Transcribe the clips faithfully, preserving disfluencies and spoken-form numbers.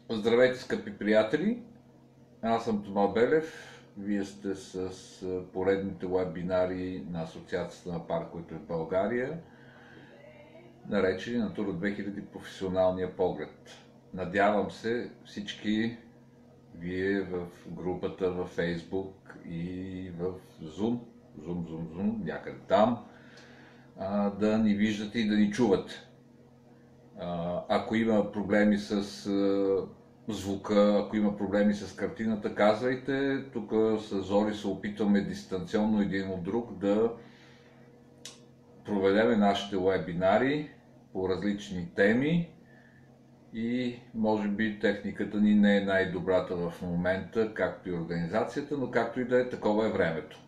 Здравейте, скъпи приятели! Аз съм Тома Белев. Вие сте с поредните вебинари на Асоциацията на парковете в България, наречени Натура две хиляди професионалния поглед. Надявам се всички вие в групата във Facebook и в Zoom, Zoom, Zoom, Zoom, някъде там, да ни виждате и да ни чувате. Ако има проблеми с звука, ако има проблеми с картината, казвайте. Тук с Зори се опитваме дистанционно един от друг да проведеме нашите вебинари по различни теми и може би техниката ни не е най-добрата в момента, както и организацията, но както и да е, такова е времето.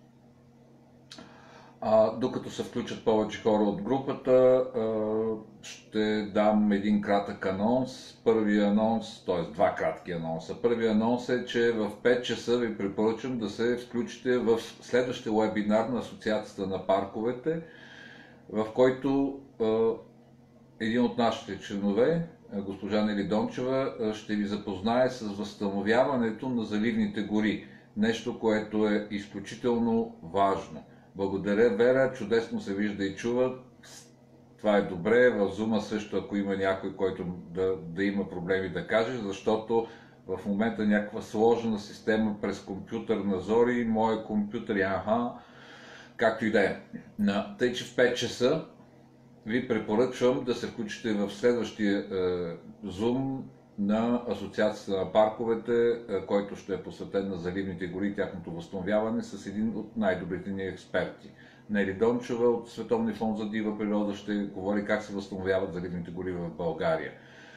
А, докато се включат повече хора от групата, а, ще дам един кратък анонс. Първият анонс, т.е. два кратки анонса. Първият анонс е, че в пет часа ви препоръчам да се включите в следващия вебинар на Асоциацията на парковете, в който а, един от нашите членове, госпожа Нели Дончева, ще ви запознае с възстановяването на заливните гори. Нещо, което е изключително важно. Благодаря, Вера, чудесно се вижда и чува. Това е добре. В Зума също, ако има някой, който да, да има проблеми, да каже, защото в момента някаква сложна система през компютър на Зори, моя компютър, аха, както и да е. Тъй, че в пет часа ви препоръчвам да се включите в следващия е, Zoom на Асоциацията на парковете, който ще е посветен на заливните гори и тяхното възстановяване с един от най-добрите ни експерти. Нели Дончева от Световния фонд за дива природа ще говори как се възстановяват заливните гори в България.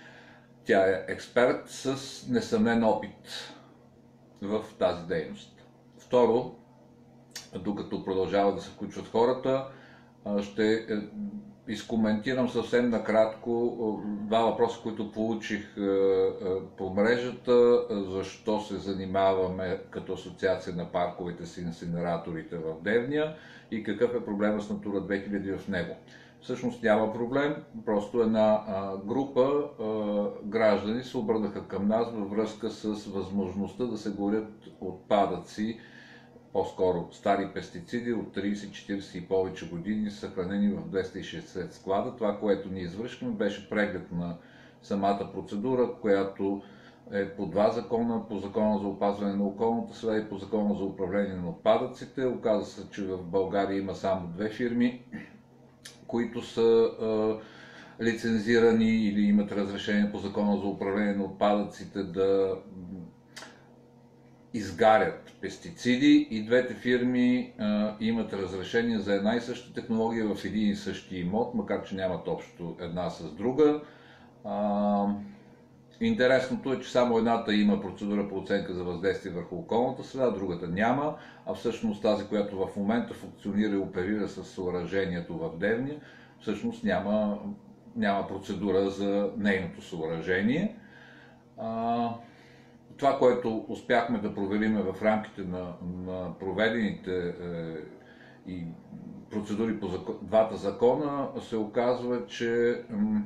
Тя е експерт с несъмнен опит в тази дейност. Второ, докато продължават да се включват хората, ще изкоментирам съвсем накратко два въпроса, които получих по мрежата. Защо се занимаваме като Асоциация на парковете с инсинераторите в Девня и какъв е проблема с Натура две хиляди в него. Всъщност няма проблем, просто една група граждани се обърнаха към нас във връзка с възможността да се горят отпадъци, по-скоро стари пестициди от трийсет, четирийсет и повече години, съхранени в двеста и шейсет склада. Това, което ние извършихме, беше преглед на самата процедура, която е по два закона, по закона за опазване на околната среда и по закона за управление на отпадъците. Оказа се, че в България има само две фирми, които са е, лицензирани или имат разрешение по закона за управление на отпадъците да изгарят пестициди, и двете фирми а, имат разрешение за една и съща технология в един и същи имот, макар че нямат общо една с друга. А, интересното е, че само едната има процедура по оценка за въздействие върху околната среда, другата няма, а всъщност тази, която в момента функционира и оперира с съоръжението в Девня, всъщност няма, няма процедура за нейното съоръжение. А, Това, което успяхме да проверим в рамките на, на проведените е, и процедури по закон, двата закона, се оказва, че м,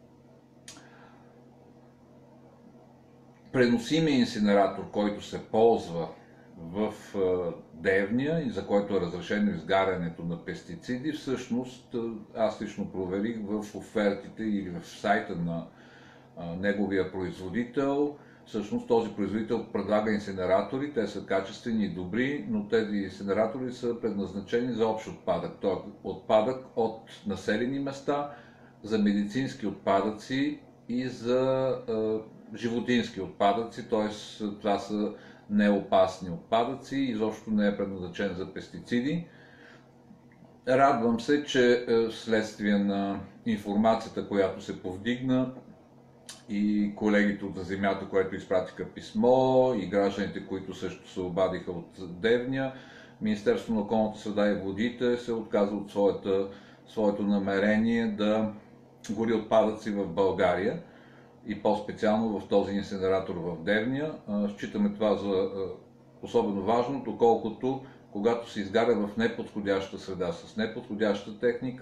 преносимия инсинератор, който се ползва в е, Девня и за който е разрешено изгарянето на пестициди, всъщност аз лично проверих в офертите или в сайта на е, неговия производител. Всъщност този производител предлага инсинератори, те са качествени и добри, но тези инсинератори са предназначени за общ отпадък, т.е. отпадък от населени места, за медицински отпадъци и за е, животински отпадъци, т.е. това са неопасни отпадъци, изобщо не е предназначен за пестициди. Радвам се, че е, вследствие на информацията, която се повдигна, и колегите от Земята, които изпратиха писмо, и гражданите, които също се обадиха от Девня, Министерството на околната среда и водите се отказа от своята, своето намерение да гори отпадъци в България и по-специално в този инсинератор в Девня. Считаме това за особено важно, доколкото когато се изгаря в неподходяща среда с неподходяща техника,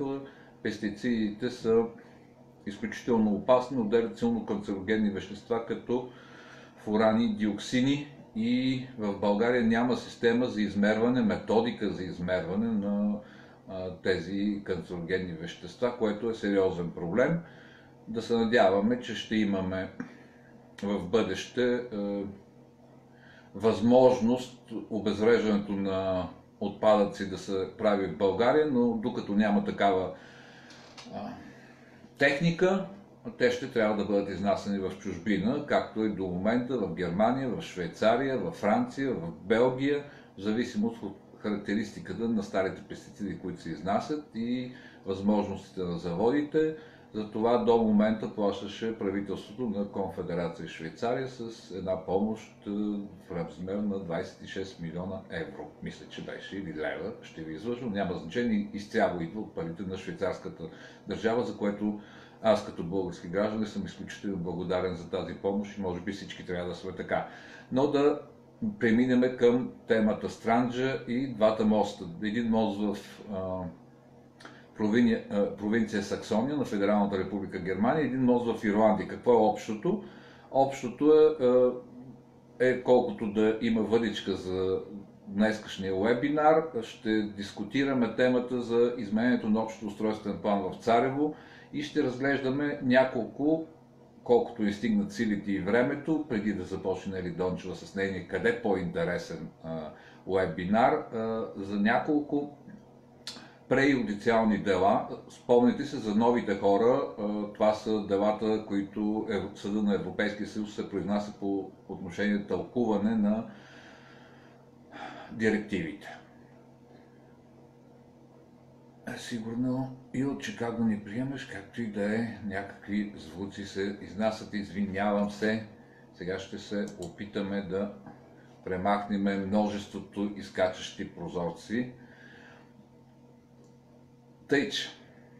пестицидите са изключително опасни, отделят силно канцерогенни вещества, като фурани и диоксини и в България няма система за измерване, методика за измерване на а, тези канцерогенни вещества, което е сериозен проблем. Да се надяваме, че ще имаме в бъдеще а, възможност обезвреждането на отпадъци да се прави в България, но докато няма такава а, техника, те ще трябва да бъдат изнасяни в чужбина, както и до момента в Германия, в Швейцария, в Франция, в Белгия, в зависимост от характеристиката на старите пестициди, които се изнасят и възможностите на заводите. Затова до момента плащаше правителството на Конфедерация Швейцария с една помощ в размер на двадесет и шест милиона евро. Мисля, че беше, или лева, ще ви излъжа, няма значение, изцяло идва от парите на швейцарската държава, за което аз като български граждан съм изключително благодарен за тази помощ и може би всички трябва да сме така. Но да преминем към темата Странджа и двата моста. Един мост в а, провиния, а, провинция Саксония на Федералната република Германия, един мост в Ирландия. Какво е общото? Общото е, е, е колкото да има въдичка за днескашния вебинар, ще дискутираме темата за изменението на общото устройствен план в Царево и ще разглеждаме няколко, колкото и стигнат силите и времето, преди да започне Нели Дончева с нейния къде по-интересен вебинар, а, за няколко преюдициални дела. Спомните се за новите хора, а, това са делата, които Съда на Европейския съюз се произнася по отношение тълкуване на директивите. Сигурно и от Чикаго ни приемаш, както и да е, някакви звуци се изнасят, извинявам се. Сега ще се опитаме да премахнем множеството изкачащи прозорци. Тъй, че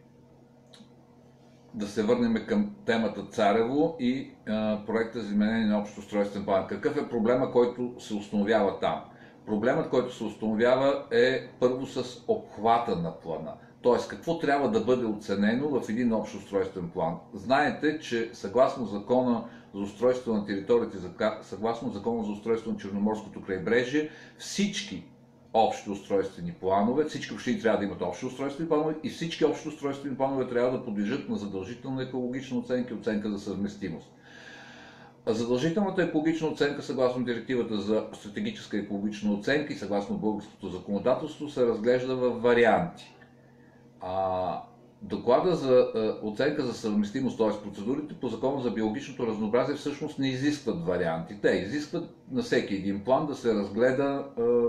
да се върнем към темата Царево и а, проекта за изменение на общ устройствен план. Какъв е проблема, който се установява там? Проблемът, който се установява, е първо с обхвата на плана. Т.е. какво трябва да бъде оценено в един общ устройствен план. Знаете, че съгласно закона за устройство на териториите, съгласно закона за устройство на Черноморското крайбрежие, всички общи устройствени планове, всички общини трябва да имат общи устройствени планове и всички общи устройствени планове трябва да подлежат на задължителна екологична оценка и оценка за съвместимост. Задължителната екологична оценка, съгласно директивата за стратегическа екологична оценка и съгласно българското законодателство, се разглежда в варианти. А доклада за а, оценка за съвместимост, т.е. процедурите по закона за биологичното разнообразие, всъщност не изискват варианти. Те изискват на всеки един план да се разгледа а,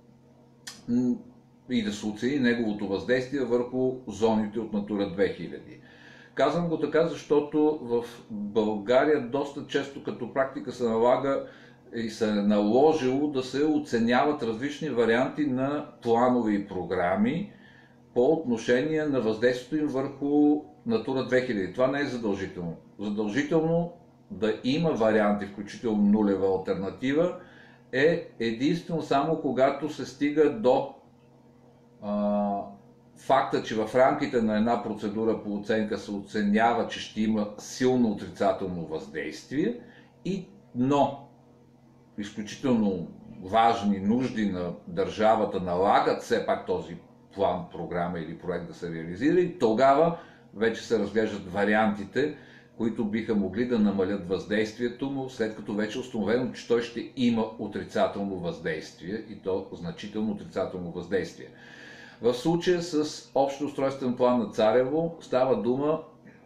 и да се оцени неговото въздействие върху зоните от Натура две хиляди. Казвам го така, защото в България доста често като практика се налага и се е наложило да се оценяват различни варианти на планове и програми по отношение на въздействието им върху Натура две хиляди. Това не е задължително. Задължително да има варианти, включително нулева алтернатива, е единствено само когато се стига до а, факта, че в рамките на една процедура по оценка се оценява, че ще има силно отрицателно въздействие, и, но изключително важни нужди на държавата налагат все пак този план, програма или проект да се реализира, и тогава вече се разглеждат вариантите, които биха могли да намалят въздействието му, след като вече е установено, че той ще има отрицателно въздействие, и то значително отрицателно въздействие. В случая с общ устройствен план на Царево става дума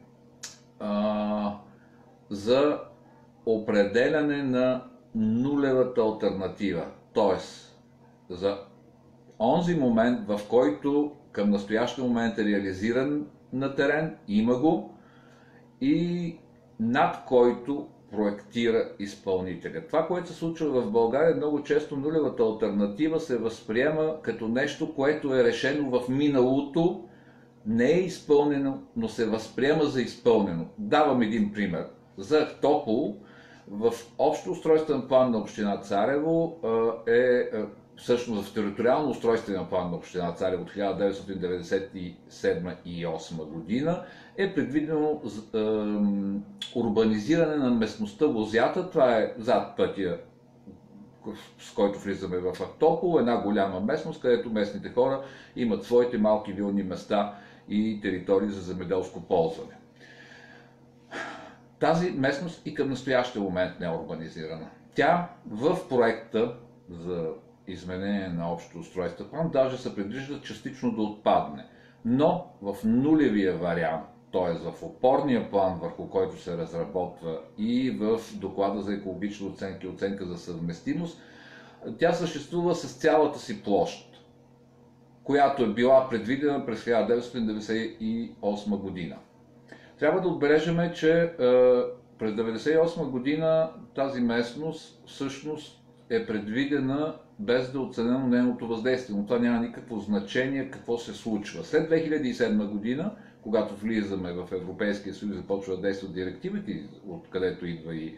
а, за определяне на нулевата алтернатива, т.е. за онзи момент, в който към настоящия момент е реализиран на терен, има го, и над който проектира изпълнителя. Това, което се случва в България, много често нулевата алтернатива се възприема като нещо, което е решено в миналото, не е изпълнено, но се възприема за изпълнено. Давам един пример. За Ахтопол в общо устройствен план на община Царево е всъщност в териториално устройствен план на община Царево от хиляда деветстотин деветдесет и седма и осма година е предвидено е, урбанизиране на местността Лозята. Това е зад пътя, с който влизаме в Ахтопол, една голяма местност, където местните хора имат своите малки вилни места и територии за земеделско ползване. Тази местност и към настоящия момент не е урбанизирана. Тя в проекта за изменение на общото устройство план даже се предвижда частично да отпадне. Но в нулевия вариант, т.е. в опорния план, върху който се разработва и в доклада за екологична оценка и оценка за съвместимост, тя съществува с цялата си площ, която е била предвидена през хиляда деветстотин деветдесет и осма година. Трябва да отбележим, че е, през деветдесет и осма година тази местност всъщност е предвидена без да е оценено нейното въздействие, но това няма никакво значение какво се случва. След две хиляди и седма година, когато влизаме в Европейския съюз, започва да действат директивите, откъдето идва и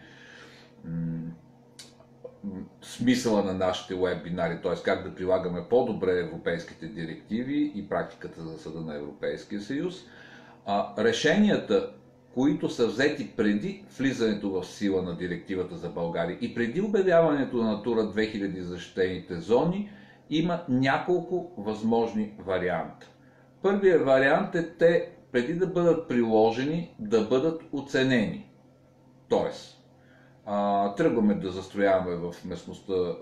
смисъла на нашите уебинари, т.е. как да прилагаме по-добре европейските директиви и практиката за Съда на Европейския съюз, а решенията, които са взети преди влизането в сила на директивата за България и преди обявяването на Натура две хиляди за защитените зони, има няколко възможни варианта. Първият вариант е те, преди да бъдат приложени, да бъдат оценени. Тоест, а, тръгваме да застрояваме в местността а,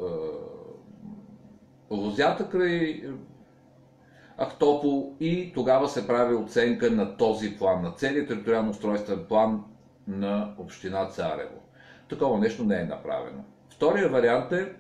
Лозята край Ахтопол и тогава се прави оценка на този план, на целият териториално устройствен план на община Царево. Такова нещо не е направено. Втория вариант е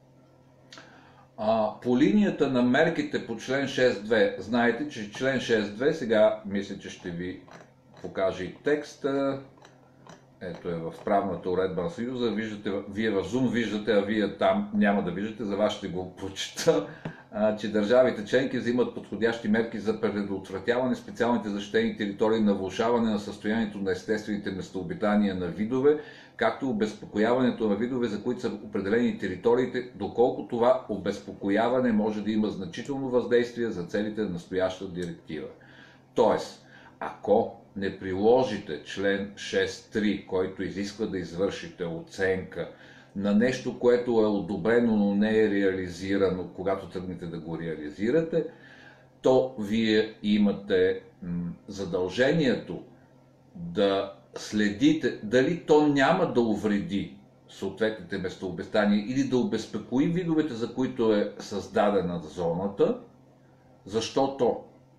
а, по линията на мерките по член шест точка две. Знаете, че член шест точка две, сега мисля, че ще ви покаже и текста. Ето е в правната уредба на Съюза. Виждате, вие в Zoom виждате, а вие там няма да виждате, за вас ще го прочита, че държавите членки взимат подходящи мерки за предотвратяване специалните защитени територии на влошаване на състоянието на естествените местообитания на видове, както обезпокояването на видове, за които са определени териториите, доколко това обезпокояване може да има значително въздействие за целите на настоящата директива. Тоест, ако не приложите член шест точка три, който изисква да извършите оценка на нещо, което е одобрено, но не е реализирано, когато тръгнете да го реализирате, то вие имате задължението да следите дали то няма да увреди съответните местообитания или да обезпокои видовете, за които е създадена зоната, защото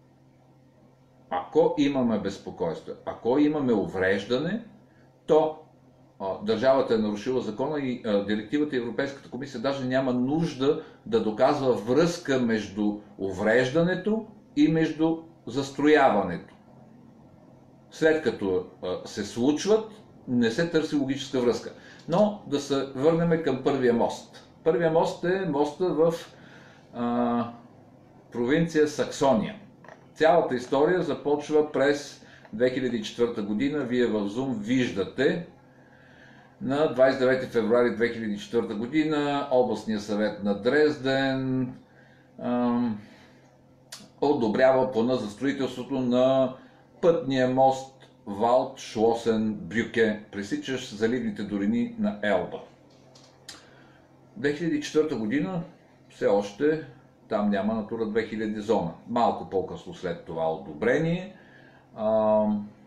ако имаме безпокойство, ако имаме увреждане, то а, държавата е нарушила закона и а, директивата и Европейската комисия даже няма нужда да доказва връзка между увреждането и между застрояването. След като а, се случват, не се търси логическа връзка. Но да се върнем към първия мост. Първия мост е моста в а, провинция Саксония. Цялата история започва през две хиляди и четвърта година. Вие в Zoom виждате на двадесет и девети февруари две хиляди и четвърта година областния съвет на Дрезден ам, одобрява плана за строителството на пътния мост Валд-Шлосен-Брюке, пресичащ заливните долини на Елба. две хиляди и четвърта година все още там няма Натура две хиляди зона. Малко по-късно след това одобрение. А,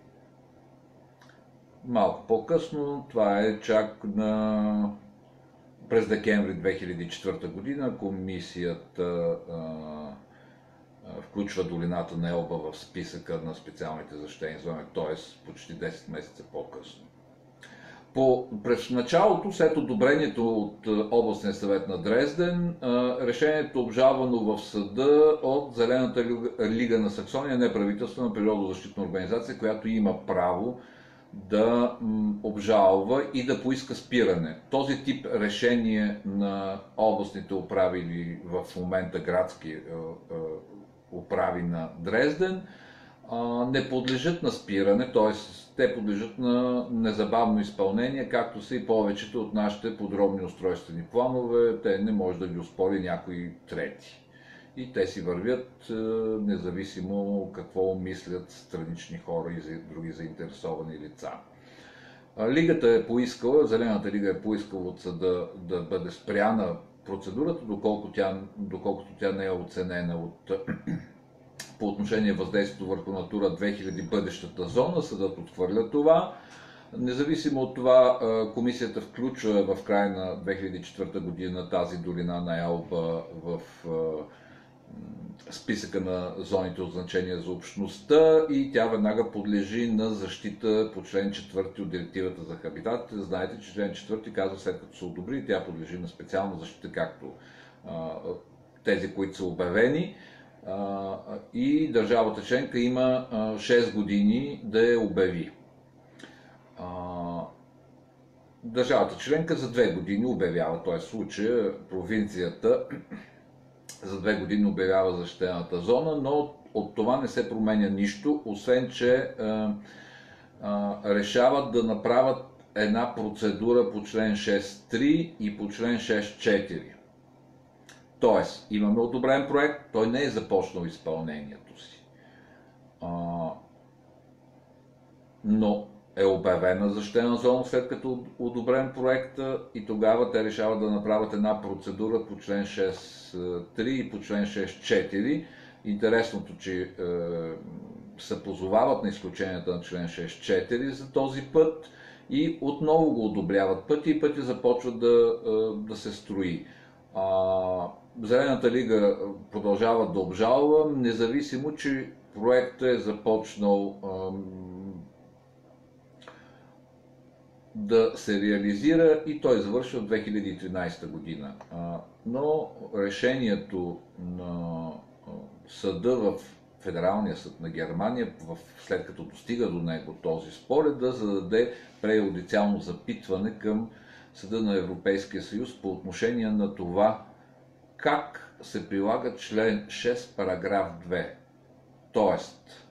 малко по-късно, това е чак на... през декември две хиляди и четвърта година, комисията а, а, включва долината на Елба в списъка на специалните защитени зони, т.е. почти десет месеца по-късно. По, през началото, след одобрението от областния съвет на Дрезден, решението е обжалвано в съда от Зелената лига на Саксония, неправителствена природозащитна организация, която има право да обжалва и да поиска спиране. Този тип решение на областните управи или в момента градски управи на Дрезден не подлежат на спиране, т.е. те подлежат на незабавно изпълнение, както са и повечето от нашите подробни устройствени планове. Те не може да ги оспори някой трети. И те си вървят независимо какво мислят странични хора и други заинтересовани лица. Лигата е поискала, Зелената лига е поискала от съда да бъде спряна процедурата, доколко тя, доколкото тя не е оценена от, по отношение въздействието върху Натура две хиляди бъдещата зона. Съдът отхвърля това. Независимо от това, комисията включва в края на две хиляди и четвърта година тази долина на Елба в списъка на зоните от значение за общността и тя веднага подлежи на защита по член четвърти от директивата за хабитатите. Знаете, че член четвърти казва, след като се одобри, тя подлежи на специална защита, както а, тези, които са обявени. А, и държавата членка има а, шест години да я обяви. А, държавата членка за две години обявява, т.е. в случая провинцията за две години обявява защитената зона, но от това не се променя нищо, освен че а, а, решават да направят една процедура по член шест три и по член шест четири. Тоест, имаме одобрен проект, той не е започнал изпълнението си, а, но е обявена защитена зона, след като одобрен проекта, и тогава те решават да направят една процедура по член шест три и по член шест четири. Интересното, че е, се позовават на изключенията на член шест четири за този път и отново го одобряват пъти и пъти започват да, е, да се строи. А, Зелената лига продължава да обжалва, независимо, че проектът е започнал е, да се реализира и той завършва в две хиляди и тринадесета година. Но решението на съда в Федералния съд на Германия, след като достига до него този спор, е да зададе преюдициално запитване към Съда на Европейския съюз по отношение на това как се прилага член шест, параграф две. Тоест,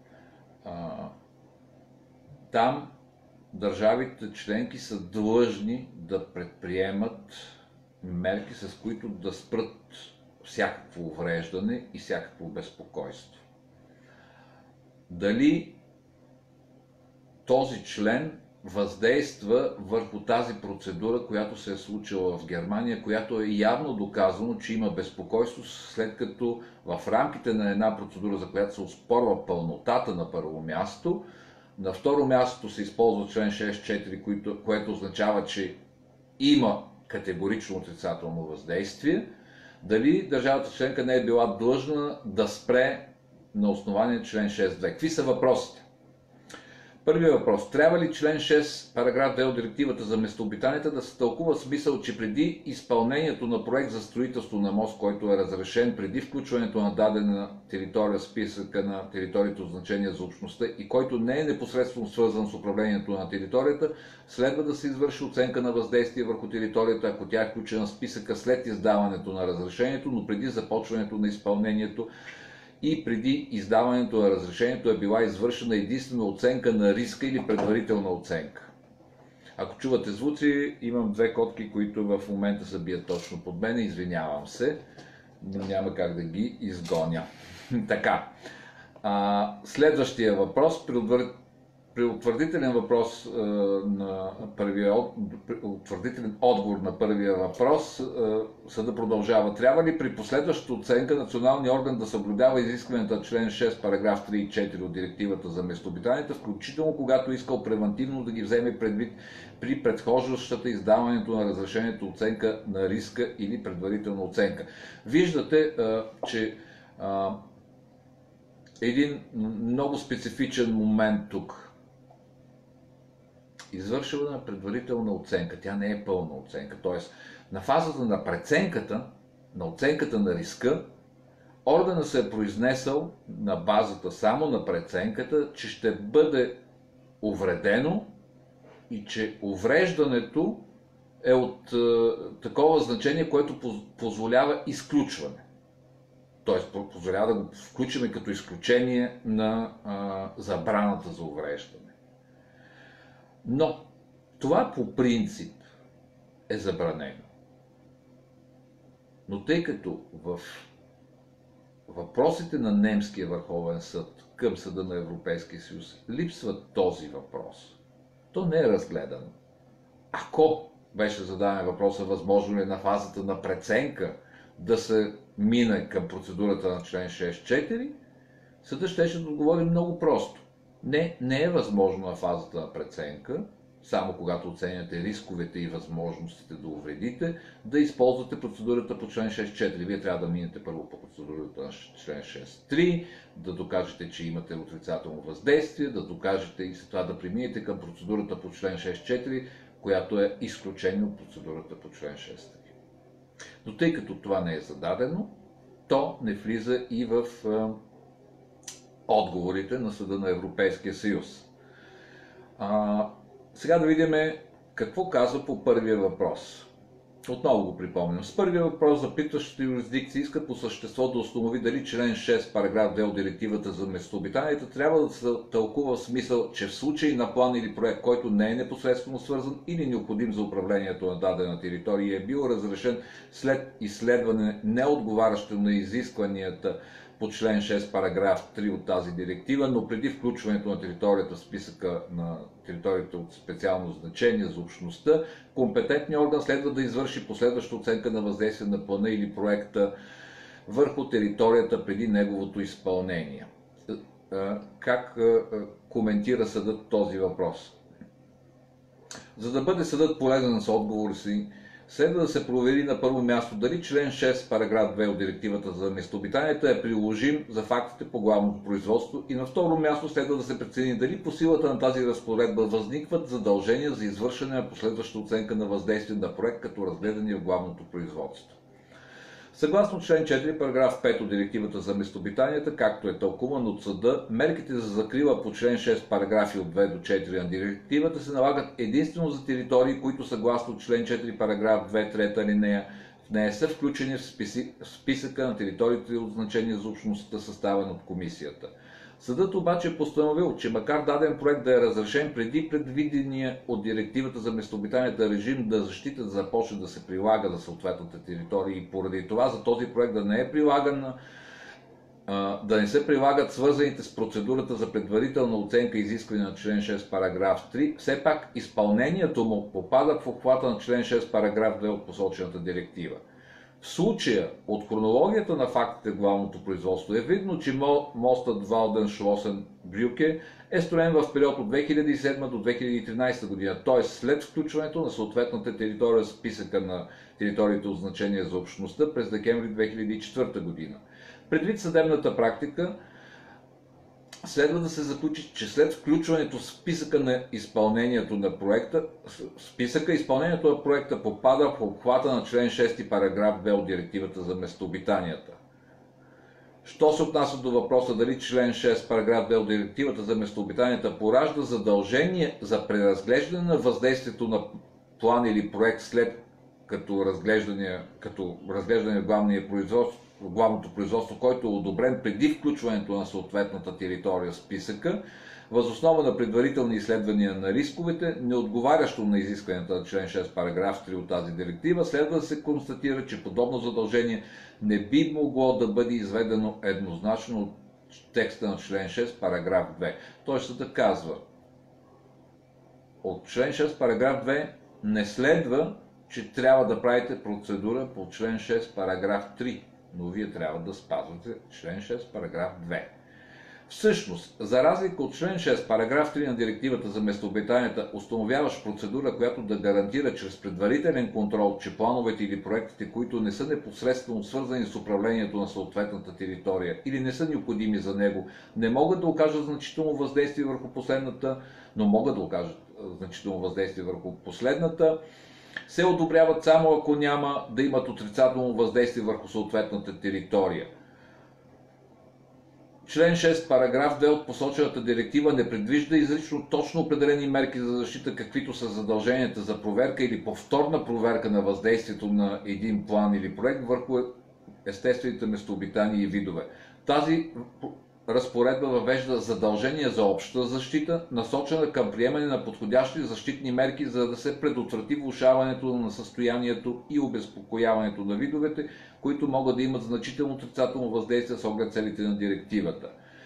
там държавите членки са длъжни да предприемат мерки, с които да спрат всякакво увреждане и всякакво безпокойство. Дали този член въздейства върху тази процедура, която се е случила в Германия, която е явно доказано, че има безпокойство, след като в рамките на една процедура, за която се оспорва пълнотата на първо място, на второ място се използва член шест четири, което, което означава, че има категорично отрицателно въздействие, дали държавата членка не е била длъжна да спре на основание член шест две. Какви са въпросите? Първият въпрос. Трябва ли член шест, параграф две от директивата за местообитанията да се тълкува смисъл, че преди изпълнението на проект за строителство на мост, който е разрешен, преди включването на дадена територия в списъка на територията от значение за общността и който не е непосредствено свързан с управлението на територията, следва да се извърши оценка на въздействие върху територията, ако тя е включена в списъка след издаването на разрешението, но преди започването на изпълнението и преди издаването на разрешението е била извършена единствена оценка на риска или предварителна оценка. Ако чувате звуци, имам две котки, които в момента се бият точно под мен, извинявам се, но няма как да ги изгоня. Така, а, следващия въпрос, при утвърдителен въпрос а, на първия, утвърдителен отговор на първия въпрос, а, съда продължава. Трябва ли при последващата оценка националния орган да съблюдава изискването на член шест, параграф три и четири от директивата за местообитанията, включително когато искал превантивно да ги вземе предвид при предхождащата издаването на разрешението оценка на риска или предварителна оценка? Виждате, а, че а, един много специфичен момент тук. Извършване на предварителна оценка. Тя не е пълна оценка. Тоест, на фазата на преценката, на оценката на риска, органът се е произнесъл на базата само на преценката, че ще бъде увредено и че увреждането е от е, такова значение, което позволява изключване. т.е. позволява да го включим като изключение на а, забраната за увреждане. Но това по принцип е забранено. Но тъй като в въпросите на немския Върховен съд към Съда на Европейския съюз липсва този въпрос, то не е разгледано. Ако беше зададен въпроса, възможно ли на фазата на преценка да се мине към процедурата на член шест четири, съдът щеше да отговори много просто. Не, не е възможно на фазата на преценка, само когато оценяте рисковете и възможностите да увредите, да използвате процедурата по член шест четири. Вие трябва да минете първо по процедурата на член шест три, да докажете, че имате отрицателно въздействие, да докажете и след това да преминете към процедурата по член шест четири, която е изключение от процедурата по член шест три. Но тъй като това не е зададено, то не влиза и в е, отговорите на Съда на Европейския съюз. А, сега да видим какво казва по първия въпрос. Отново го припомням. С първия въпрос запитващата юрисдикция иска по същество да установи дали член шест, параграф две от директивата за местообитанията трябва да се тълкува в смисъл, че в случай на план или проект, който не е непосредствено свързан или необходим за управлението на дадена територия, е бил разрешен след изследване неотговарящо на изискванията по член шест, параграф три от тази директива, но преди включването на територията в списъка на територията от специално значение за общността, компетентният орган следва да извърши последваща оценка на въздействие на плана или проекта върху територията преди неговото изпълнение. Как коментира съдът този въпрос? За да бъде съдът полезен с отговор си, следва да се провери на първо място дали член шест, параграф две от директивата за местообитанията е приложим за фактите по главното производство и на второ място следва да се прецени дали по силата на тази разпоредба възникват задължения за извършване на последваща оценка на въздействие на проект като разгледани в главното производство. Съгласно член четири, параграф пет от директивата за местообитанията, както е тълкуван от съда, мерките за закрила по член шест, параграфи от две до четири на директивата се налагат единствено за територии, които съгласно член четири, параграф две, трета алинея в нея са включени в, списи, в списъка на териториите от значение за общността, съставен от комисията. Съдът обаче е постановил, че макар даден проект да е разрешен преди предвидения от директивата за местообитанията режим да защита да започне да се прилага за съответната територия и поради това за този проект да не е прилаган, да не се прилагат свързаните с процедурата за предварителна оценка и изискване на член шест, параграф три, все пак изпълнението му попада в обхвата на член шест, параграф две от посочената директива. В случая от хронологията на фактите в главното производство е видно, че мостът Валден-Шлосен-Брюке е строен в период от две хиляди и седма до две хиляди и тринадесета година, т.е. след включването на съответната територия в списъка на териториите от значение за общността през декември две хиляди и четвърта година. Предвид съдебната практика, следва да се заключи, че след включването в списъка на изпълнението на проекта, списъка изпълнението на проекта попада в обхвата на член шест, параграф две от директивата за местообитанията. Що се отнася до въпроса дали член шест, параграф две от директивата за местообитанията поражда задължение за преразглеждане на въздействието на план или проект след като разглеждане, като разглеждане в главния производство, главното производство, който е одобрен преди включването на съответната територия в списъка, въз основа на предварителни изследвания на рисковете, неотговарящо на изискванията на член шест, параграф три от тази директива, следва да се констатира, че подобно задължение не би могло да бъде изведено еднозначно от текста на член шест, параграф две. Той ще да казва, от член шест, параграф две не следва, че трябва да правите процедура по член шест, параграф три. Но вие трябва да спазвате член шест, параграф две. Всъщност, за разлика от член шест, параграф три на директивата за местообитанията, установяващ процедура, която да гарантира чрез предварителен контрол, че плановете или проектите, които не са непосредствено свързани с управлението на съответната територия или не са необходими за него, не могат да окажат значително въздействие върху последната, но могат да окажат значително въздействие върху последната, се одобряват само ако няма да имат отрицателно въздействие върху съответната територия. Член шест, параграф две от посочената директива не предвижда изрично точно определени мерки за защита, каквито са задълженията за проверка или повторна проверка на въздействието на един план или проект върху естествените местообитания и видове. Тази разпоредба въвежда задължение за обща защита, насочена към приемане на подходящи защитни мерки, за да се предотврати влошаването на състоянието и обезпокояването на видовете, които могат да имат значително отрицателно въздействие с оглед целите на директивата.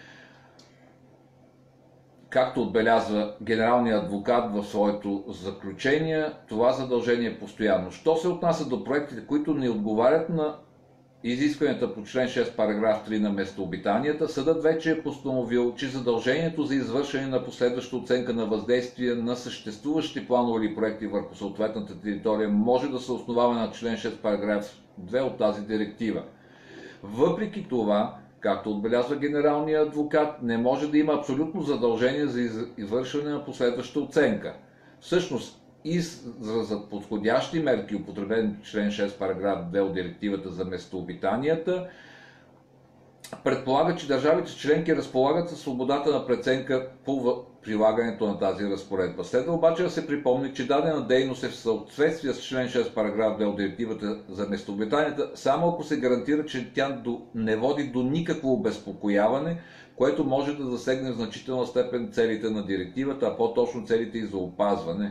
Както отбелязва генералният адвокат в своето заключение, това задължение е постоянно. Що се отнася до проектите, които не отговарят на изискванията по член шест, параграф три на местообитанията, съдът вече е постановил, че задължението за извършване на последваща оценка на въздействие на съществуващи планове или проекти върху съответната територия може да се основава на член шест, параграф две от тази директива. Въпреки това, както отбелязва генералният адвокат, не може да има абсолютно задължение за извършване на последваща оценка. Всъщност, изразът подходящи мерки, употребен в член шест, параграф две от директивата за местообитанията, предполага, че държавите членки разполагат със свободата на преценка по прилагането на тази разпоредба. Следва обаче да се припомни, че дадена дейност е в съответствие с член шест, параграф две от директивата за местообитанията, само ако се гарантира, че тя не води до никакво обезпокояване, което може да засегне в значителна степен целите на директивата, а по-точно целите и за опазване.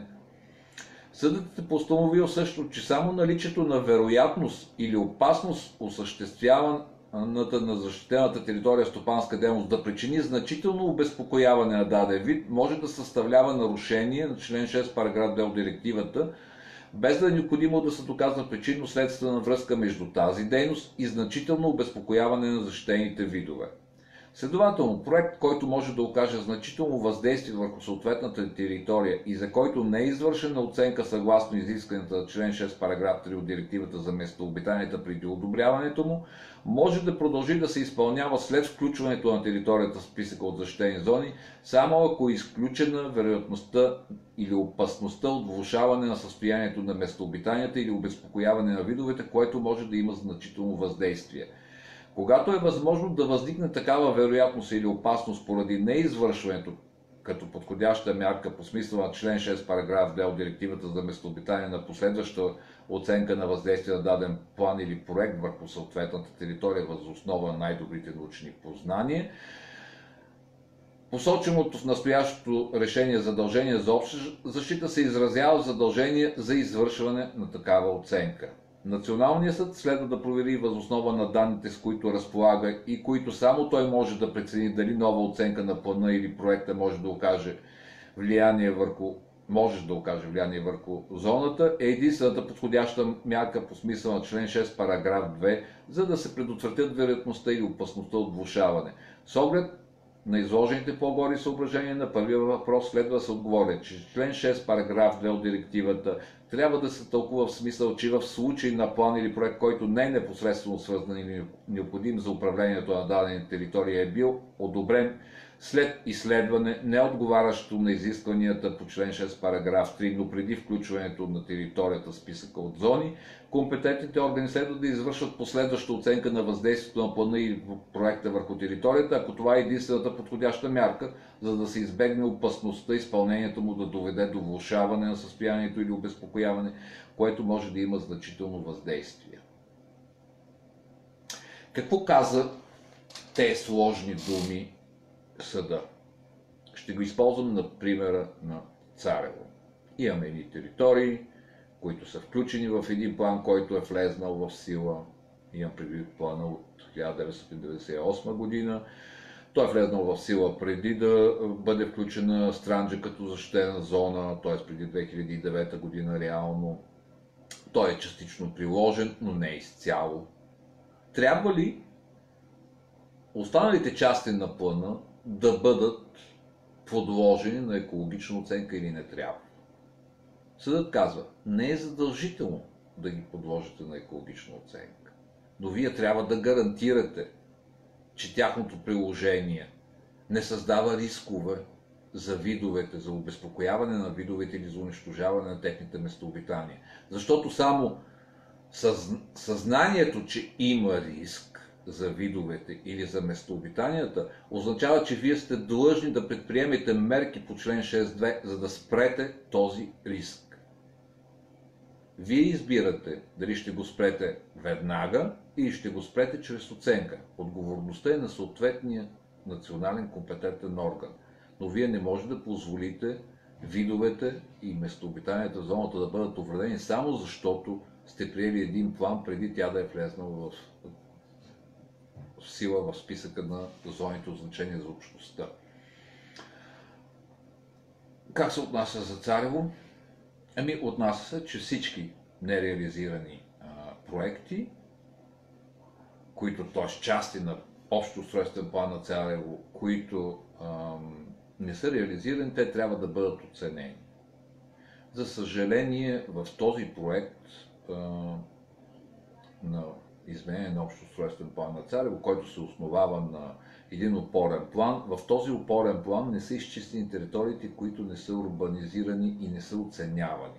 Съдът е постановил също, че само наличието на вероятност или опасност осъществяваната на защитената територия стопанска дейност да причини значително обезпокояване на даден вид може да съставлява нарушение на член шест, параграф две от директивата, без да е необходимо да се доказва причинно-следствена връзка между тази дейност и значително обезпокояване на защитените видове. Следователно, проект, който може да окаже значително въздействие върху съответната територия и за който не е извършена оценка съгласно изискванията на член шест, параграф три от директивата за местообитанията преди одобряването му, може да продължи да се изпълнява след включването на територията в списъка от защитени зони, само ако е изключена вероятността или опасността от влошаване на състоянието на местообитанията или обезпокояване на видовете, което може да има значително въздействие. Когато е възможно да възникне такава вероятност или опасност поради неизвършването като подходяща мярка по смисъла на член шест, параграф две от директивата за местообитание на последваща оценка на въздействие на даден план или проект върху съответната територия въз основа на най-добрите научни познания, посоченото в настоящото решение задължение за обща защита се изразява в задължение за извършване на такава оценка. Националният съд следва да провери въз основа на данните, с които разполага и които само той може да прецени дали нова оценка на плана или проекта може да окаже влияние върху, може да окаже влияние върху зоната, е единствената подходяща мярка по смисъл на член шест, параграф две, за да се предотвратят вероятността или опасността от влошаване. С оглед на изложените по-горе съображения на първия въпрос следва да се отговори, че член шест, параграф две от директивата трябва да се тълкува в смисъл, че в случай на план или проект, който не е непосредствено свързан или необходим за управлението на дадена територия, е бил одобрен след изследване, не отговарящо на изискванията по член шест, параграф три, но преди включването на територията в списъка от зони, компетентните органи следва да извършват последваща оценка на въздействието на плана или проекта върху територията, ако това е единствената подходяща мярка, за да се избегне опасността изпълнението му да доведе до влошаване на състоянието или обезпокояване, което може да има значително въздействие. Какво каза тези сложни думи съда? Ще го използвам на примера на Царево. Имаме едни територии, които са включени в един план, който е влезнал в сила. Имам предвид плана от хиляда деветстотин деветдесет и осма година. Той е влезнал в сила преди да бъде включена Странджа като защитена зона, т.е. преди две хиляди и девета година реално. Той е частично приложен, но не изцяло. Трябва ли останалите части на плана да бъдат подложени на екологична оценка или не трябва? Съдът казва, не е задължително да ги подложите на екологична оценка, но вие трябва да гарантирате, че тяхното приложение не създава рискове за видовете, за обезпокояване на видовете или за унищожаване на техните местообитания. Защото само съзнанието, че има риск за видовете или за местообитанията, означава, че вие сте длъжни да предприемете мерки по член шест две, за да спрете този риск. Вие избирате дали ще го спрете веднага или ще го спрете чрез оценка. Отговорността е на съответния национален компетентен орган. Но вие не можете да позволите видовете и местообитанията в зоната да бъдат увредени само защото сте приели един план преди тя да е влезнала в, в сила в списъка на зоните от значение за общността. Как се отнася за Царево? Ами, отнася се, че всички нереализирани а, проекти, които, т.е. части на общо устройствен план на Царево, които а, не са реализирани, те трябва да бъдат оценени. За съжаление, в този проект а, на изменение на общо устройствен план на Царево, който се основава на един опорен план, в този опорен план не са изчистени териториите, които не са урбанизирани и не са оценявани.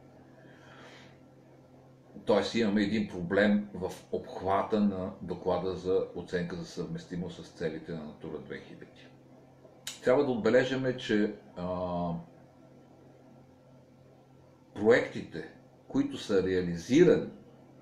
Тоест имаме един проблем в обхвата на доклада за оценка за съвместимост с целите на Натура две хиляди. Трябва да отбележаме, че а, проектите, които са реализирани,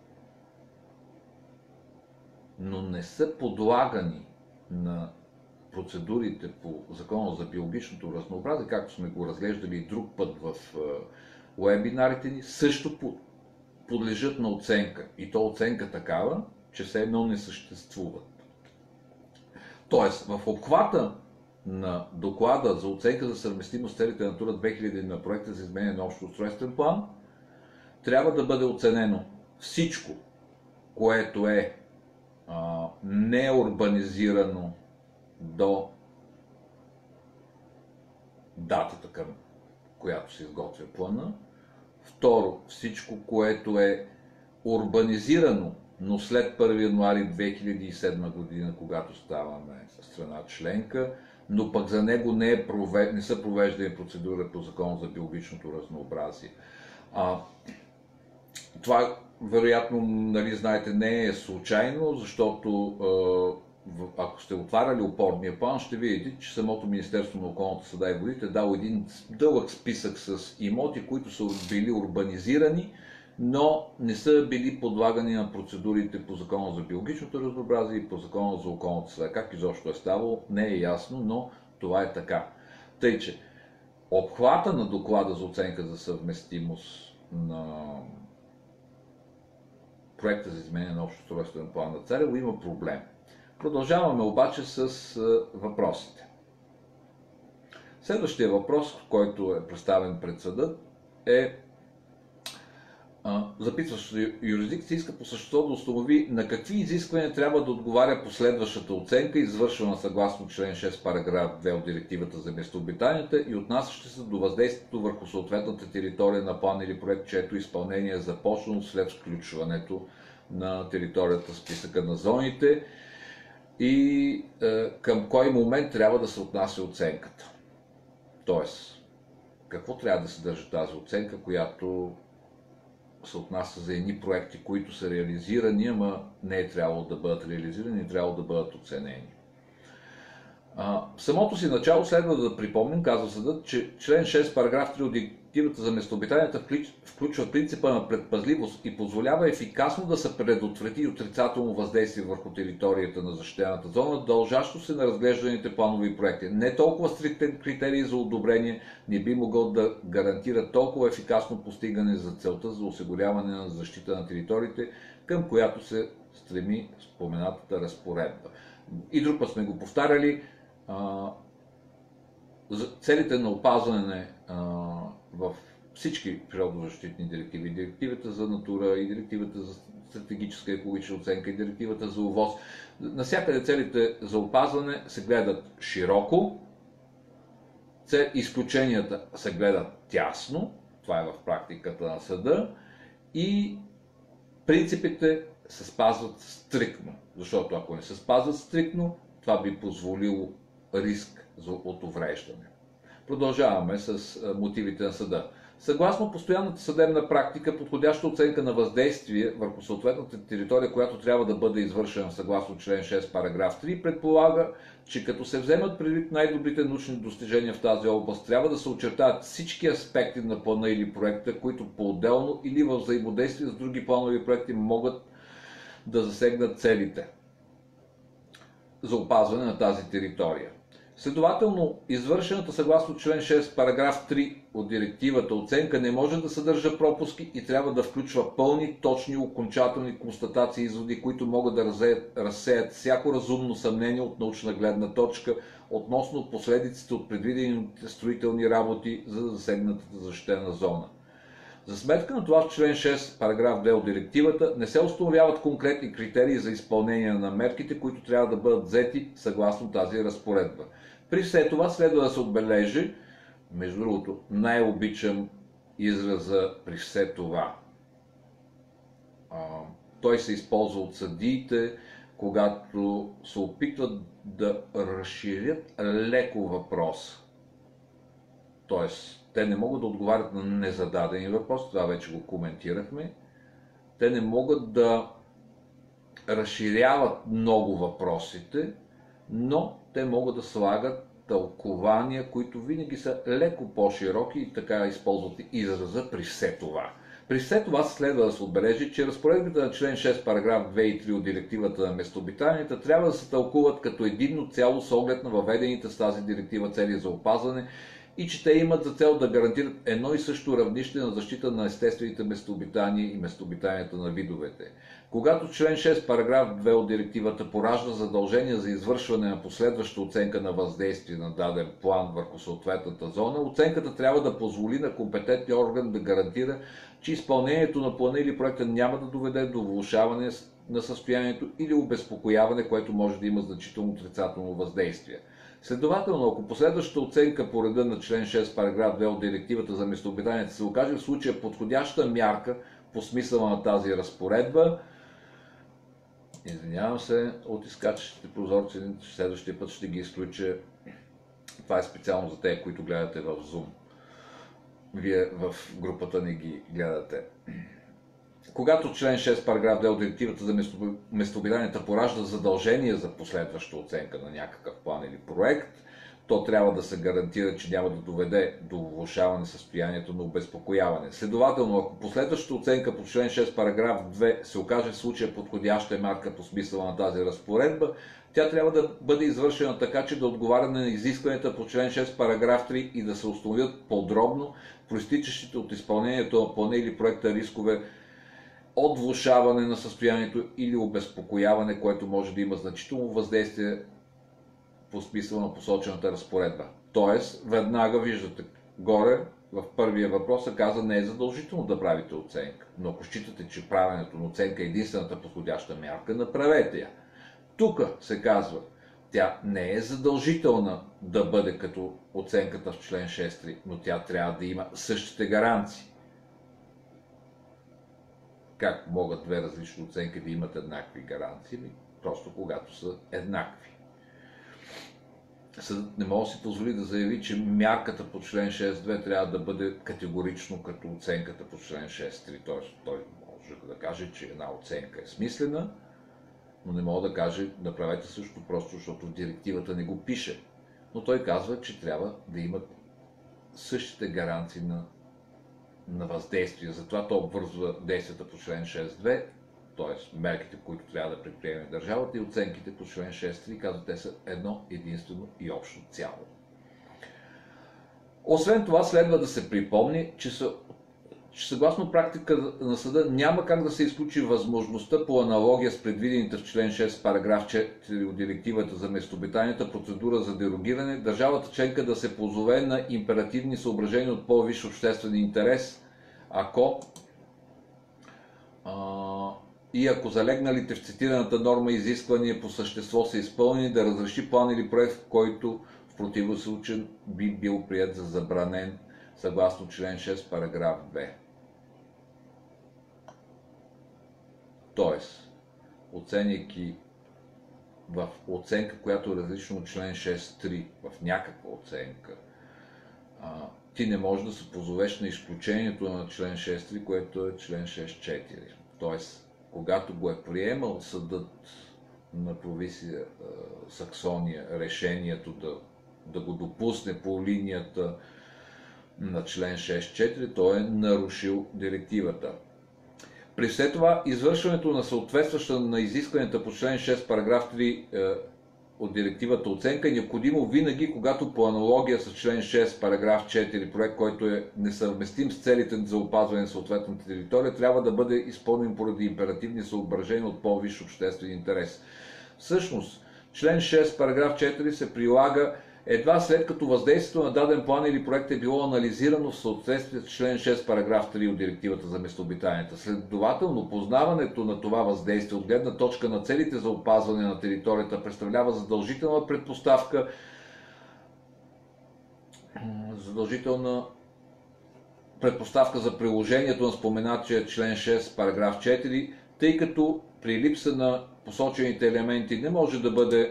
но не са подлагани на процедурите по Закона за биологичното разнообразие, както сме го разглеждали и друг път в уебинарите ни, също подлежат на оценка. И то оценка такава, че все едно не съществуват. Тоест, в обхвата на доклада за оценка за съвместимост с целите на Натура две хиляди на проекта за изменение на общо устройствен план, трябва да бъде оценено всичко, което е а, неурбанизирано до датата, към която се изготвя плана. Второ, всичко, което е урбанизирано, но след първи януари две хиляди и седма година, когато ставаме страна членка, но пък за него не, е провед... не са провеждани процедури по Закон за биологичното разнообразие. А, това, вероятно, нали, знаете, не е случайно, защото ако сте отваряли опорния план, ще видите, че самото Министерство на околната среда и водите е дало един дълъг списък с имоти, които са били урбанизирани, но не са били подлагани на процедурите по Закона за биологичното разнообразие и по Закона за околната среда. Как изобщо е ставало, не е ясно, но това е така. Тъй, че обхвата на доклада за оценка за съвместимост на проекта за изменение на общо устройствен план на Царево има проблем. Продължаваме обаче с въпросите. Следващия въпрос, който е представен пред съда, е запитващата юрисдикция иска по същество да установи на какви изисквания трябва да отговаря последващата оценка, извършвана съгласно член шест, параграф две от Директивата за местообитанията и отнасящи се до въздействието върху съответната територия на план или проект, чието изпълнение е започнало след включването на територията в списъка на зоните и е, към кой момент трябва да се отнася оценката. Тоест, какво трябва да съдържа тази оценка, която се отнася за едни проекти, които са реализирани, ама не е трябвало да бъдат реализирани, е трябвало да бъдат оценени. А, в самото си начало следва да припомним, казва съдът, че член шест, параграф три от Директивата за местообитанията включва принципа на предпазливост и позволява ефикасно да се предотврати отрицателно въздействие върху територията на защитената зона, дължащо се на разглежданите планови проекти. Не толкова стриктен критерий за одобрение не би могъл да гарантира толкова ефикасно постигане за целта за осигуряване на защита на териториите, към която се стреми споменатата разпоредба. И друг път сме го повтаряли, за целите на опазване в всички природозащитни директиви, директивата за натура и директивата за стратегическа екологична оценка и директивата за ОВОС, навсякъде целите за опазване се гледат широко, изключенията се гледат тясно, това е в практиката на съда, и принципите се спазват стриктно, защото ако не се спазват стриктно, това би позволило риск от увреждане. Продължаваме с мотивите на съда. Съгласно постоянната съдебна практика, подходяща оценка на въздействие върху съответната територия, която трябва да бъде извършена съгласно член шест, параграф три, предполага, че като се вземат предвид най-добрите научни достижения в тази област, трябва да се очертаят всички аспекти на плана или проекта, които по-отделно или в взаимодействие с други планови проекти могат да засегнат целите за опазване на тази територия. Следователно, извършената съгласно член шест, параграф три от директивата оценка не може да съдържа пропуски и трябва да включва пълни, точни, окончателни констатации и изводи, които могат да разсеят, разсеят всяко разумно съмнение от научна гледна точка относно последиците от предвидените строителни работи за засегнатата защитена зона. За сметка на това в член шест, параграф две от директивата не се установяват конкретни критерии за изпълнение на мерките, които трябва да бъдат взети съгласно тази разпоредба. При все това следва да се отбележи, между другото, най-обичам израза при все това. А, той се използва от съдиите, когато се опитват да разширят леко въпрос. Тоест, те не могат да отговарят на незададени въпрос, това вече го коментирахме. Те не могат да разширяват много въпросите, но те могат да слагат тълкования, които винаги са леко по-широки и така използват израза при все това. При все това следва да се отбележи, че разпоредбите на член шест, параграф две и три от директивата на местообитанията трябва да се тълкуват като единно цяло с оглед на въведените с тази директива цели за опазване и че те имат за цел да гарантират едно и също равнище на защита на естествените местообитания и местообитанията на видовете. Когато член шест, параграф две от директивата поражда задължение за извършване на последваща оценка на въздействие на даден план върху съответната зона, оценката трябва да позволи на компетентния орган да гарантира, че изпълнението на плана или проекта няма да доведе до влошаване на състоянието или обезпокояване, което може да има значително отрицателно въздействие. Следователно, ако последващата оценка по реда на член шест, параграф две от директивата за местообитанията се окаже в случая подходяща мярка по смисъла на тази разпоредба, извинявам се от изкачащите прозорци, следващия път ще ги изключа. Това е специално за тези, които гледате в Zoom. Вие в групата не ги гледате. Когато член шест, параграф две от директивата за местообитанията поражда задължение за последваща оценка на някакъв план или проект, то трябва да се гарантира, че няма да доведе до влошаване състоянието на обезпокояване. Следователно, ако последващата оценка по член шест, параграф две се окаже в случая подходяща марка по смисъла на тази разпоредба, тя трябва да бъде извършена така, че да отговаря на изискванията по член шест, параграф три и да се установят подробно проистичащите от изпълнението на плана или проекта рискове от влошаване на състоянието или обезпокояване, което може да има значително въздействие по смисъл на посочената разпоредба. Тоест, веднага виждате горе, в първия въпрос се каза, не е задължително да правите оценка, но ако считате, че правенето на оценка е единствената подходяща мярка, направете я. Тук се казва, тя не е задължителна да бъде като оценката в член шест, но тя трябва да има същите гаранции. Как могат две различни оценки да имат еднакви гаранции? Просто когато са еднакви. Съдът не може да си позволи да заяви, че мярката по член шест две трябва да бъде категорично като оценката по член шест три. Т.е. той може да каже, че една оценка е смислена, но не мога да каже, направете също просто, защото в директивата не го пише. Но той казва, че трябва да имат същите гаранции на, на въздействие. Затова то обвързва действията по член шест две, т.е. мерките, които трябва да предприеме държавата, и оценките по член шест три, казва, те са едно единствено и общо цяло. Освен това, следва да се припомни, че, са, че съгласно практика на съда няма как да се изключи възможността по аналогия с предвидените в член шест, параграф четири от директивата за местообитанията процедура за дерогиране, държавата членка да се позове на императивни съображения от по-висш обществен интерес, ако а, и ако залегналите в цитираната норма изисквания по същество са изпълнени, да разреши план или проект, в който в противен случай би бил приет за забранен съгласно член шест, параграф две. Тоест, оценяйки в оценка, която е различна от член шест три, в някаква оценка, ти не можеш да се позовеш на изключението на член шест, което е член шест четири. Тоест, когато го е приемал съдът на провинция Саксония решението да, да го допусне по линията на член шест четири, той е нарушил директивата. При все това, извършването на съответстваща на изискванията по член шест, параграф три е, от директивата оценка е необходимо винаги, когато по аналогия с член шест, параграф четири, проект, който е несъвместим с целите за опазване на съответната територия, трябва да бъде изпълнен поради императивни съображения от по-висш обществен интерес. Всъщност, член шест, параграф четири се прилага едва след като въздействието на даден план или проект е било анализирано в съответствие с член шест, параграф три от директивата за местообитанията. Следователно, познаването на това въздействие от гледна точка на целите за опазване на територията представлява задължителна предпоставка, задължителна предпоставка за приложението на споменатия член шест, параграф четири, тъй като при липса на посочените елементи не може да бъде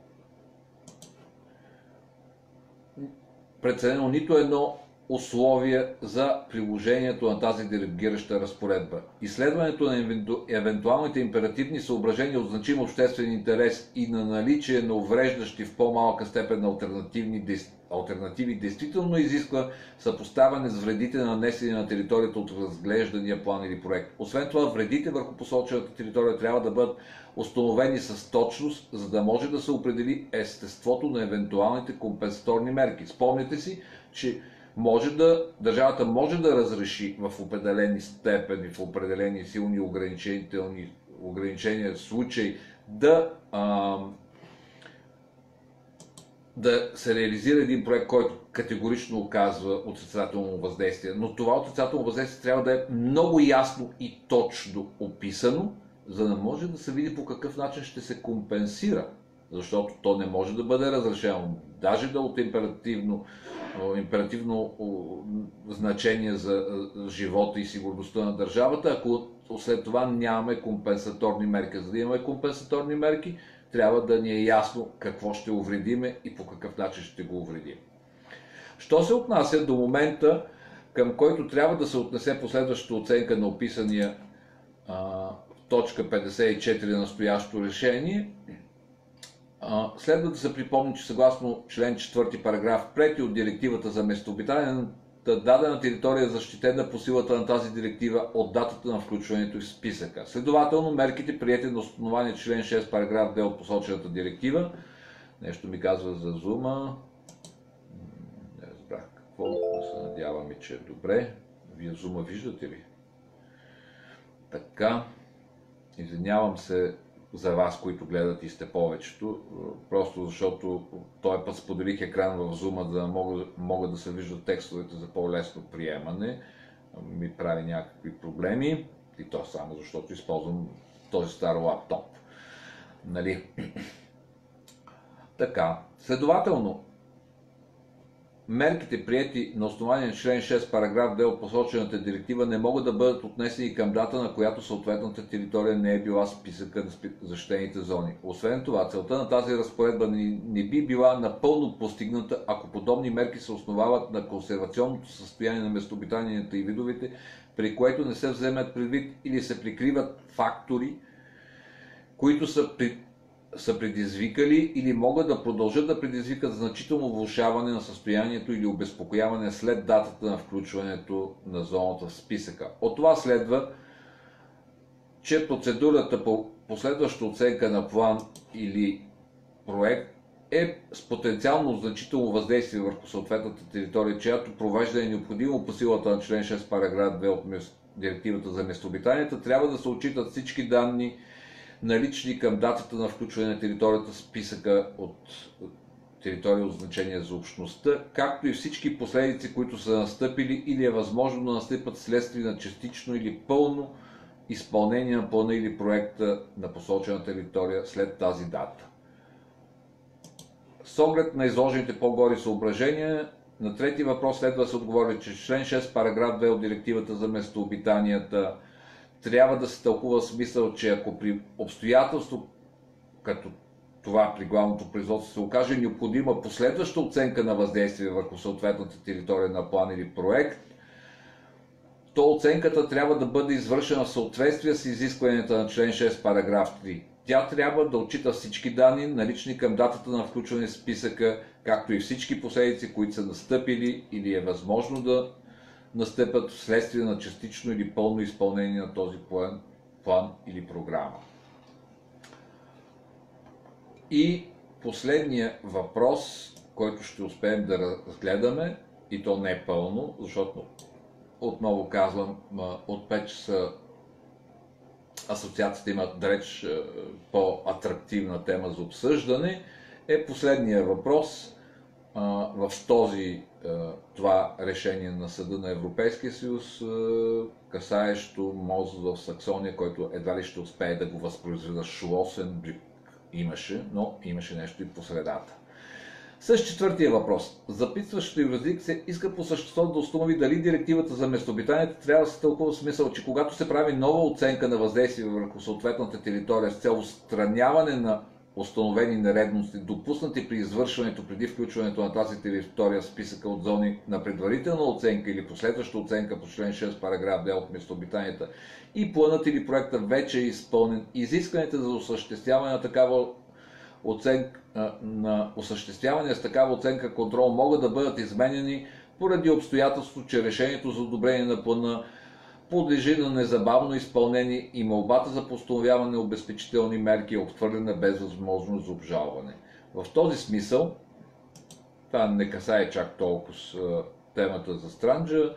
преценено нито едно условие за приложението на тази делегираща разпоредба. Изследването на евентуалните императивни съображения от значим обществен интерес и на наличие на увреждащи в по-малка степен на альтернативни альтернативи действително изисква съпоставяне с вредите нанесени на територията от разглеждания план или проект. Освен това, вредите върху посочената територия трябва да бъдат установени с точност, за да може да се определи естеството на евентуалните компенсаторни мерки. Спомняте си, че може да, държавата може да разреши в определени степени, в определени силни ограничителни ограничения случаи да, а, да се реализира един проект, който категорично оказва отрицателно въздействие. Но това отрицателно въздействие трябва да е много ясно и точно описано, за да може да се види по какъв начин ще се компенсира, защото то не може да бъде разрешено, даже да от императивно, императивно значение за живота и сигурността на държавата, ако след това нямаме компенсаторни мерки. За да имаме компенсаторни мерки, трябва да ни е ясно какво ще увредиме и по какъв начин ще го увредим. Що се отнася до момента, към който трябва да се отнесе последващата оценка на описания а, точка петдесет и четири на настоящото решение, следва да се припомни, че съгласно член четвърти, параграф пет от директивата за местообитание, дадена територия е защитена по силата на тази директива от датата на включването в списъка. Следователно, мерките, приети на основание член шест, параграф две от посочената директива, нещо ми казва за зума, не разбрах какво, се надяваме, че е добре. Вие зума виждате ли? Така, извинявам се за вас, които гледат и сте повечето, просто защото този път споделих екран в Zoom, да могат, могат да се виждат текстовете за по-лесно приемане. Ми прави някакви проблеми и то само защото използвам този стар лаптоп. Нали? Така, следователно, мерките, приети на основание на член шест, параграф две от посочената директива, не могат да бъдат отнесени към дата, на която съответната територия не е била списъка на защитените зони. Освен това, целта на тази разпоредба не би била напълно постигната, ако подобни мерки се основават на консервационното състояние на местообитанията и видовете, при което не се вземат предвид или се прикриват фактори, които са при са предизвикали или могат да продължат да предизвикат значително влошаване на състоянието или обезпокояване след датата на включването на зоната в списъка. От това следва, че процедурата по последваща оценка на план или проект е с потенциално значително въздействие върху съответната територия, чиято провеждане е необходимо по силата на член шест, параграф две от директивата за местообитанията, трябва да се отчитат всички данни, налични към датата на включване на територията в списъка от територия от значение за общността, както и всички последици, които са настъпили или е възможно да настъпят следствие на частично или пълно изпълнение на плана или проекта на посочена територия след тази дата. С оглед на изложените по-горе съображения, на трети въпрос следва да се отговори, че член шест, параграф две от директивата за местообитанията трябва да се тълкува в смисъл, че ако при обстоятелство като това при главното производство се окаже необходима последваща оценка на въздействие върху съответната територия на план или проект, то оценката трябва да бъде извършена в съответствие с изискванията на член шест, параграф три. Тя трябва да отчита всички данни, налични към датата на включване в списъка, както и всички последици, които са настъпили или е възможно да настъпят вследствие на частично или пълно изпълнение на този план, план или програма. И последния въпрос, който ще успеем да разгледаме, и то не е пълно, защото отново казвам, от пет часа асоциацията има далеч по-атрактивна тема за обсъждане, е последния въпрос в този, това решение на Съда на Европейския съюз, касаещо мост в Саксония, който едва ли ще успее да го възпроизведа. Шлосенбрюк имаше, но имаше нещо и по средата. С четвъртия въпрос. Записващата юрисдикция иска по същество да установи дали директивата за местообитанието трябва да се тълкува в смисъл, че когато се прави нова оценка на въздействие върху съответната територия с цел отстраняване на установени нередности, допуснати при извършването преди включването на тази територия в списъка от зони на предварителна оценка или последваща оценка по член шест, параграф две от местообитанията и планът или проекта вече е изпълнен, изискването за осъществяване на такава оценка на осъществяване с такава оценка контрол могат да бъдат изменени поради обстоятелството, че решението за одобрение на плана подлежи на незабавно изпълнение и молбата за постановяване на обезпечителни мерки е отхвърлена без възможност за обжалване. В този смисъл, това не касае чак толкова с темата за Странджа,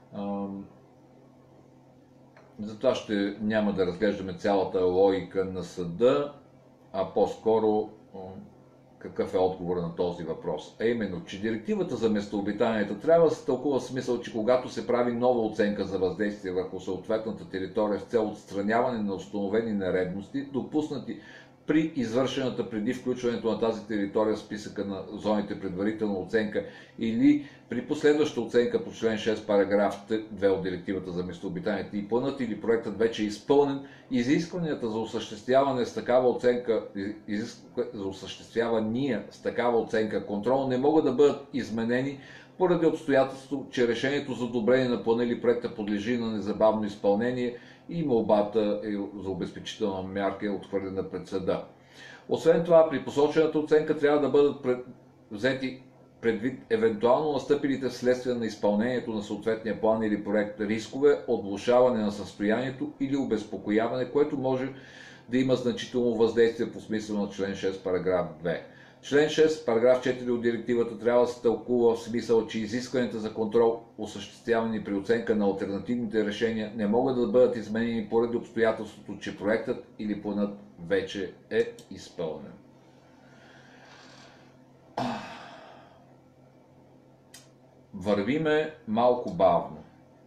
затова ще няма да разглеждаме цялата логика на съда, а по-скоро какъв е отговор на този въпрос. А именно, че директивата за местообитанието трябва да се тълкува в смисъл, че когато се прави нова оценка за въздействие върху съответната територия с цел отстраняване на установени нередности, допуснати при извършената преди включването на тази територия в списъка на зоните предварителна оценка или при последваща оценка по член шест, параграф две от директивата за местообитанието и планът или проектът вече е изпълнен, изискванията за осъществяване с такава оценка, за осъществявания с такава оценка контрол не могат да бъдат изменени поради обстоятелството, че решението за одобрение на плана или проекта подлежи на незабавно изпълнение и молбата за обезпечителна мярка е отхвърлена пред съда. Освен това, при посочената оценка трябва да бъдат пред... взети предвид евентуално настъпилите вследствие на изпълнението на съответния план или проект рискове от влошаване на състоянието или обезпокояване, което може да има значително въздействие по смисъл на член шест, параграф две. Член шест, параграф четири от директивата трябва да се тълкува в смисъл, че изискванията за контрол, осъществявани при оценка на алтернативните решения, не могат да бъдат изменени поради обстоятелството, че проектът или планът вече е изпълнен. Вървиме малко бавно.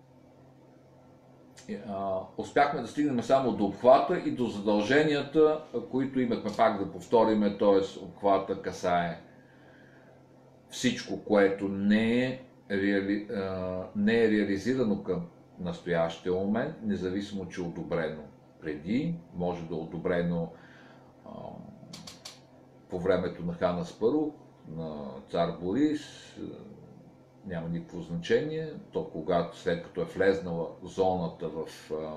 Успяхме да стигнем само до обхвата и до задълженията, които имахме, пак да повториме, т.е. обхвата касае всичко, което не е, реали... не е реализирано към настоящия момент, независимо, че е одобрено преди, може да е одобрено а, по времето на хан Аспарух, на цар Борис, няма никакво значение, то когато след като е влезнала зоната в а,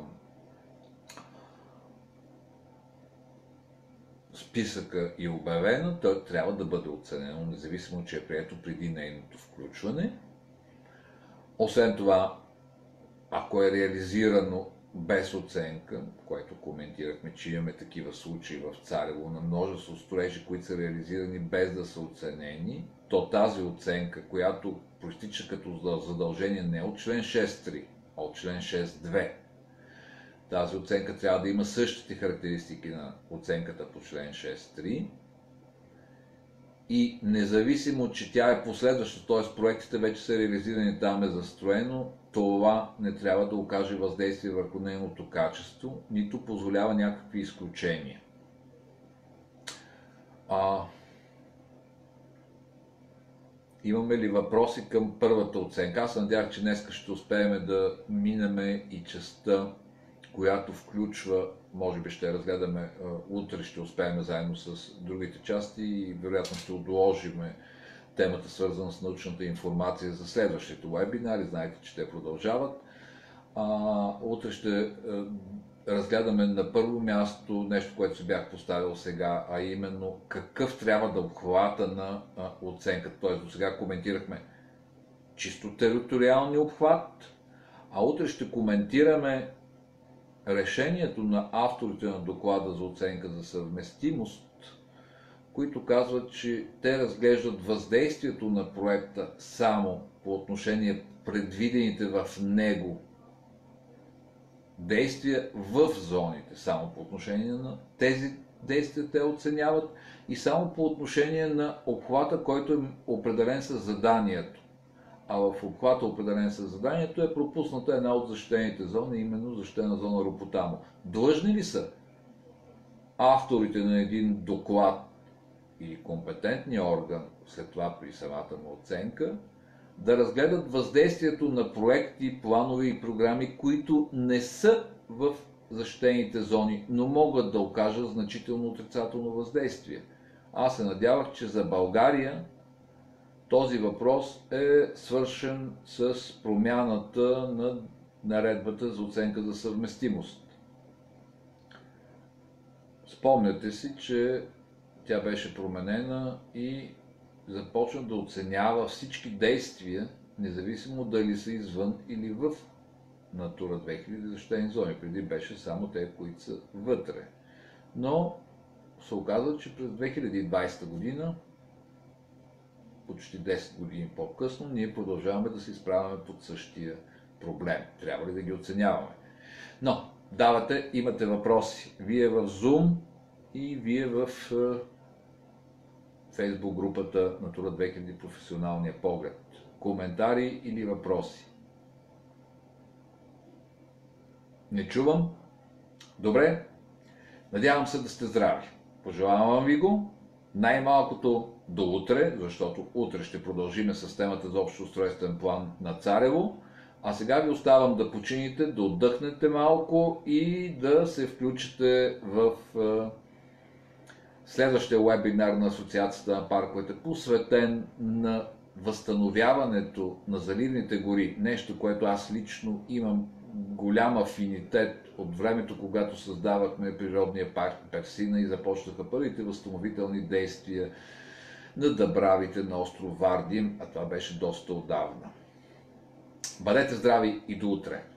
списъка и обявена, то трябва да бъде оценено, независимо, че е прието преди нейното включване. Освен това, ако е реализирано без оценка, което коментирахме, че имаме такива случаи в Царево на множество строежи, които са реализирани без да са оценени, то тази оценка, която проистича като задължение не от член шест три, а от член шест две, тази оценка трябва да има същите характеристики на оценката по член шест три и независимо, че тя е последваща, т.е. проектите вече са реализирани, там е застроено, това не трябва да окаже въздействие върху нейното качество, нито позволява някакви изключения. А... Имаме ли въпроси към първата оценка? Аз надявах, че днес ще успеем да минеме и частта която включва, може би ще разгледаме утре, ще успеем заедно с другите части и вероятно ще отложим темата, свързана с научната информация за следващите вебинари. Знаете, че те продължават. А, утре ще а, разгледаме на първо място нещо, което си бях поставил сега, а именно какъв трябва да обхвата на а, оценката. Т.е. до сега коментирахме чисто териториалния обхват, а утре ще коментираме решението на авторите на доклада за оценка за съвместимост, които казват, че те разглеждат въздействието на проекта само по отношение предвидените в него действия в зоните, само по отношение на тези действия те оценяват и само по отношение на обхвата, който е определен с заданието. А в обхвата, определен с заданието, е пропусната една от защитените зони, именно защитена зона Ропотамо. Длъжни ли са авторите на един доклад и компетентния орган, след това при самата му оценка, да разгледат въздействието на проекти, планове и програми, които не са в защитените зони, но могат да окажат значително отрицателно въздействие? Аз се надявах, че за България този въпрос е свършен с промяната на наредбата за оценка за съвместимост. Спомняте си, че тя беше променена и започна да оценява всички действия, независимо дали са извън или в Натура две хиляди защитени зони. Преди беше само те, които са вътре. Но се оказа, че през две хиляди и двадесета година, почти десет години по-късно, ние продължаваме да се изправяме под същия проблем. Трябва ли да ги оценяваме? Но, давате, имате въпроси. Вие в Zoom и вие в Facebook групата Натура две хиляди професионалния поглед. Коментари или въпроси? Не чувам? Добре. Надявам се да сте здрави. Пожелавам ви го. Най-малкото до утре, защото утре ще продължим с темата за общ устройствен план на Царево. А сега ви оставам да почините, да отдъхнете малко и да се включите в следващия вебинар на Асоциацията на парковете, посветен на възстановяването на заливните гори. Нещо, което аз лично имам голям афинитет от времето, когато създавахме природния парк Персина и започнаха първите възстановителни действия на дъбравите на остров Вардин, а това беше доста отдавна. Бъдете здрави и до утре!